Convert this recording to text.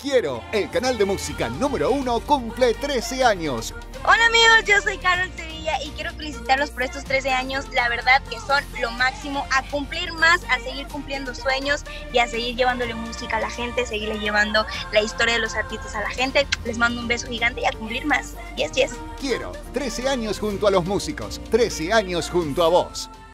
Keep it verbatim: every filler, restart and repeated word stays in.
Quiero, el canal de música número uno, cumple trece años. Hola amigos, yo soy Carol Sevilla y quiero felicitarlos por estos trece años. La verdad que son lo máximo, a cumplir más, a seguir cumpliendo sueños y a seguir llevándole música a la gente, seguirle llevando la historia de los artistas a la gente. Les mando un beso gigante y a cumplir más. Yes, yes. Quiero, trece años junto a los músicos, trece años junto a vos.